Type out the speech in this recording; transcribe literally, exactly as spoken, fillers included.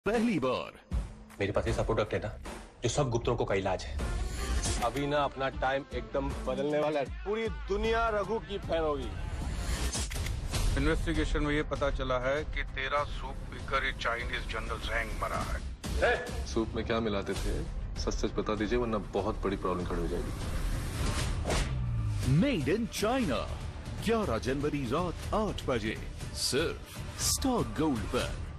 पहली बार मेरे पास ऐसा प्रोडक्ट है ना जो सब गुप्त रोगों का इलाज है। अभी ना अपना टाइम एकदम बदलने वाला है। पूरी दुनिया रघु की फैन होगी। इन्वेस्टिगेशन में ये पता चला है कि तेरा सूप पीकर एक चाइनीज जनरल जैंग मरा है। सूप में क्या मिलाते थे सच सच बता दीजिए, वरना बहुत बड़ी प्रॉब्लम खड़ी हो जाएगी। मेड इन चाइना ग्यारह जनवरी रात आठ बजे सिर्फ स्टार गोल्ड पर।